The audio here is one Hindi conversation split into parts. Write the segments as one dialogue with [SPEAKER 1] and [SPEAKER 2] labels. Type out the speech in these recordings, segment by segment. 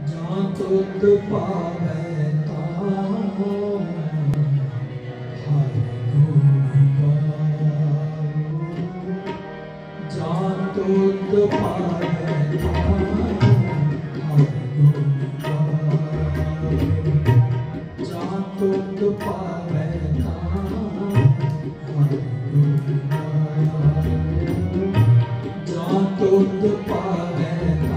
[SPEAKER 1] जां तुद पावै तां हर गुण गाओ। जां तुद पावै तां हर गुण गाओ। जां तुद पावै तां हर गुण गाओ। जां तुद पावै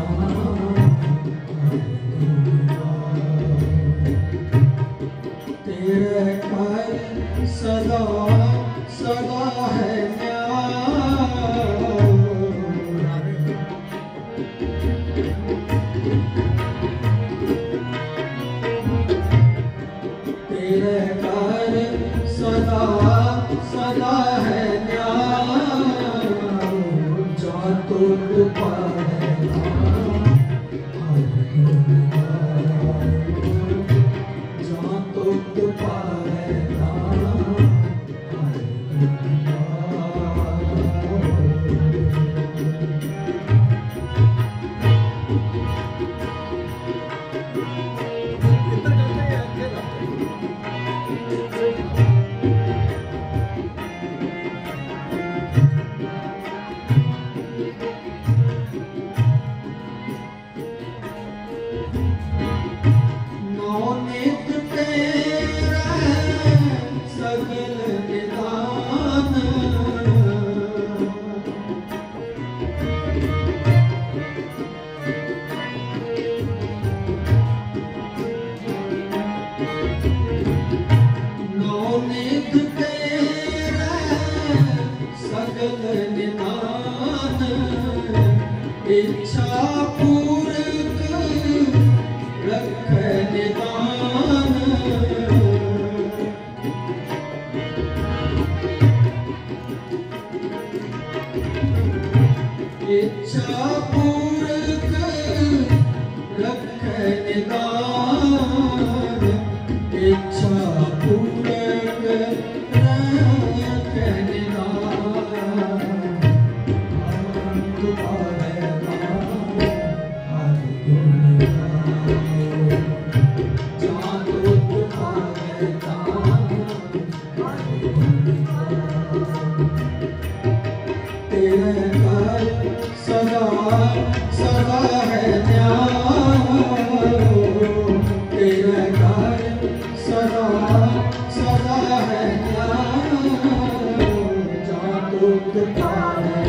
[SPEAKER 1] तेरे कर सदा सदा है न्याय। तेरे कर सदा सदा है न्याय। जां तुद पावै हर गुण गाओ। जां तुद पावै हर गुण गाओ। नौनित तेरा सगल निदान। नौनित तेरा सगल निदान। इच्छा पूरक रखै निदान। इच्छा पूरक रखै निदान। इच्छा पूरक रखै निदान। तुद पावै हर गुण गाओ। जां तुद पावै हर गुण गाओ। तेरे कर सदा सदा है न्याय। तेरे कर सदा सदा है न्याय। जां तुद पावै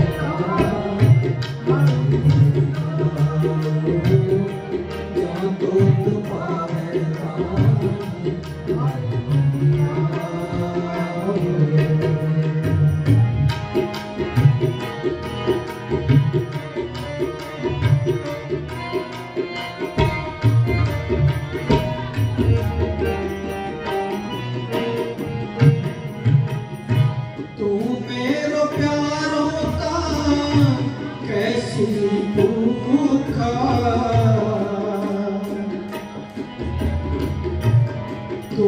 [SPEAKER 1] हर गुण गाओ। जां तुद पावै हर गुण गाओ। तू मेरो प्यारो तां कैसी भूखा। तू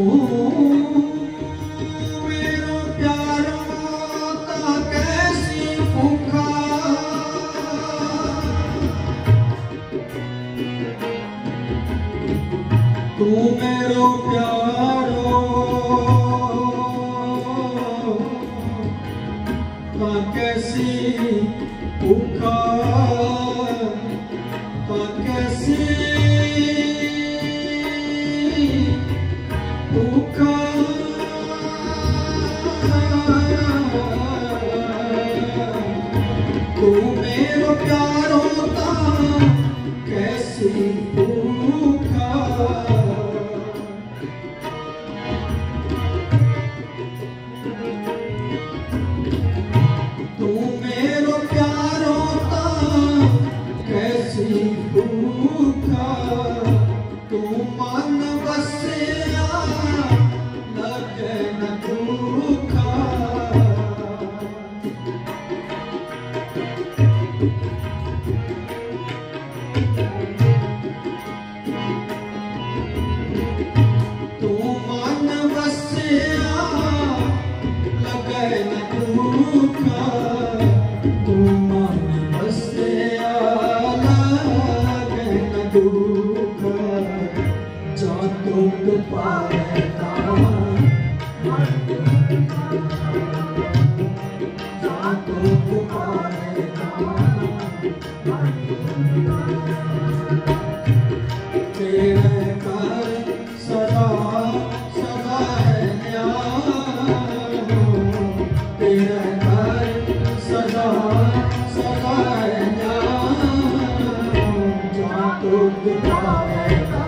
[SPEAKER 1] मेरो प्यारो तां कैसी भूखा। तू मेरो प्यारो तां कैसी भूखा। तां कैसी भूखा। तू मेरो प्यारो तां कैसी भूखा। तू मेरो प्यारो तां कैसी भूखा। तू मन बसिया भूख जा तुम पाए तेरे कर सदा सदा है न्याय तेरे कर सदा सदा है न्याय जा तुम पाएगा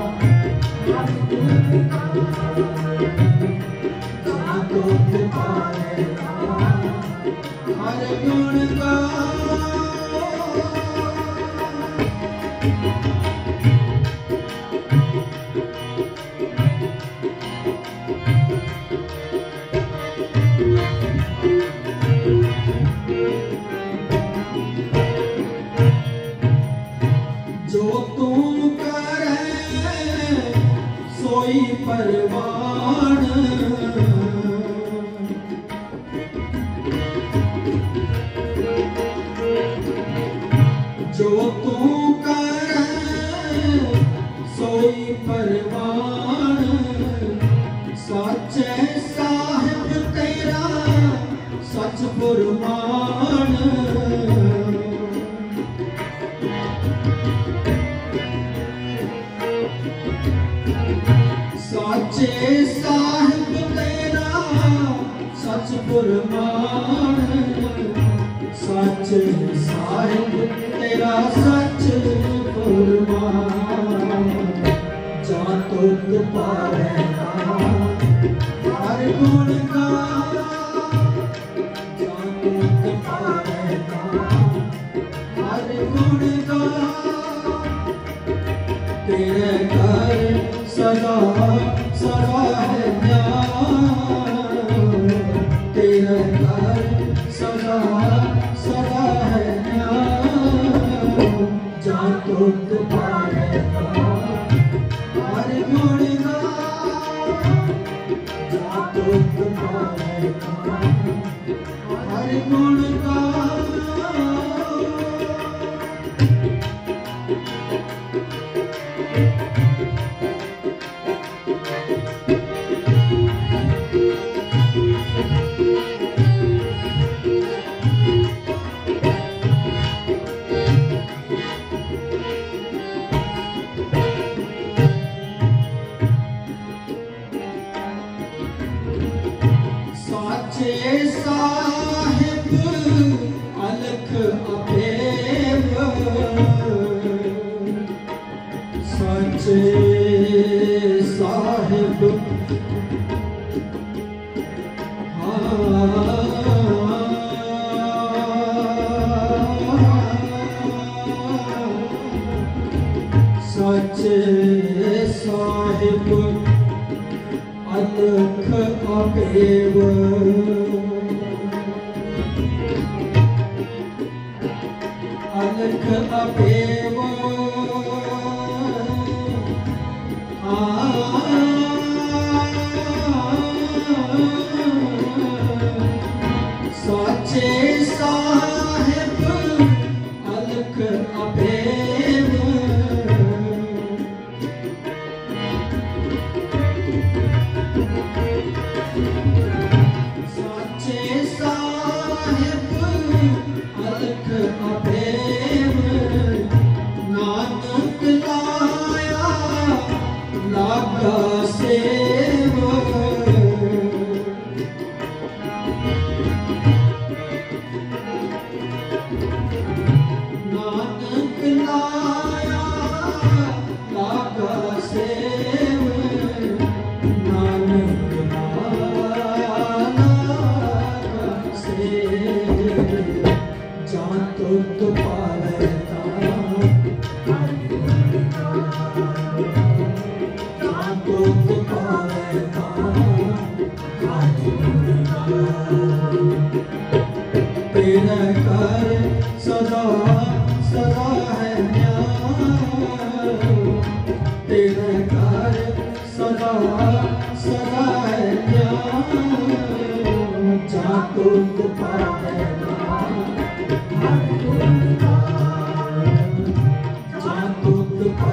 [SPEAKER 1] जा तुम पाएगा हर गुण का जो तुम करे सोई परवान जो तुम करे सोई परवान सच्चे साहिब तेरा सच फुरमान साचे साहिब तेरा सच फुरमान साचे साहिब तेरा सच फुरमान जा तुम पाएगा हर गुण का जा तुम पाएगा हर गुण का तेरे कर सदा सदा है न्याय तेरे कर सदा सदा है न्याय जा तुम पाएगा हर गुण का जा तुम पाएगा हर गुण का साचे साहिब अलख अभेव साचे साहिब साचे साहिब अलख अभेव अलख अभेव साचे साहिब अलख अभेव साचे साहिब अलख अभेव नानक लाया लागा सेव नानक लाया लागा सेव नानक लाया लागा सेव जा तुम पाएगा जा तुम पाएगा तेरे कर सदा सदा है न्याय तेरे कर सदा सदा है न्याय जा तुम पाएगा जा तुम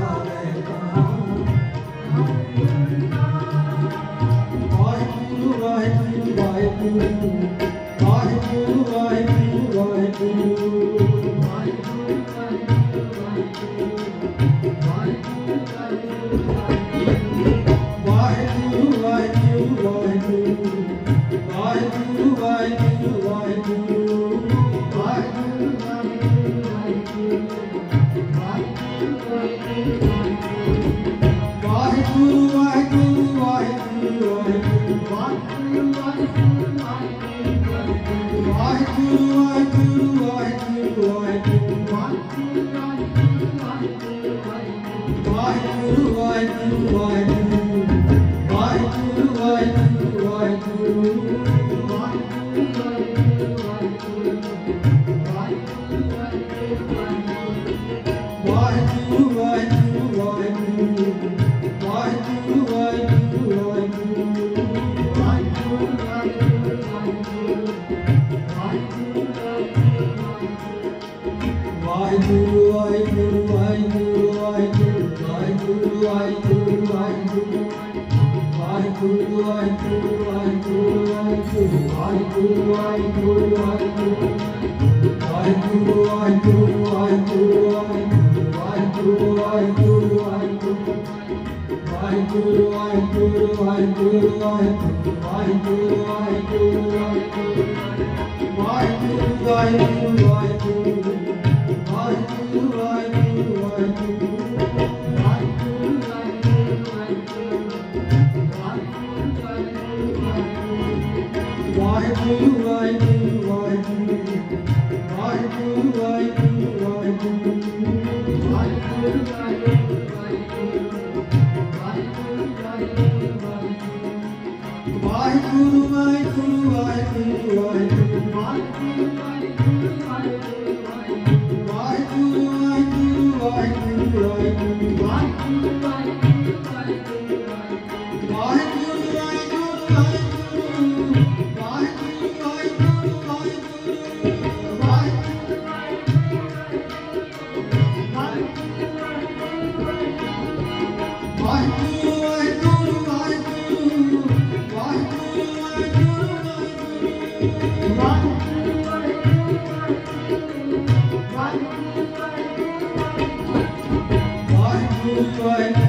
[SPEAKER 1] Why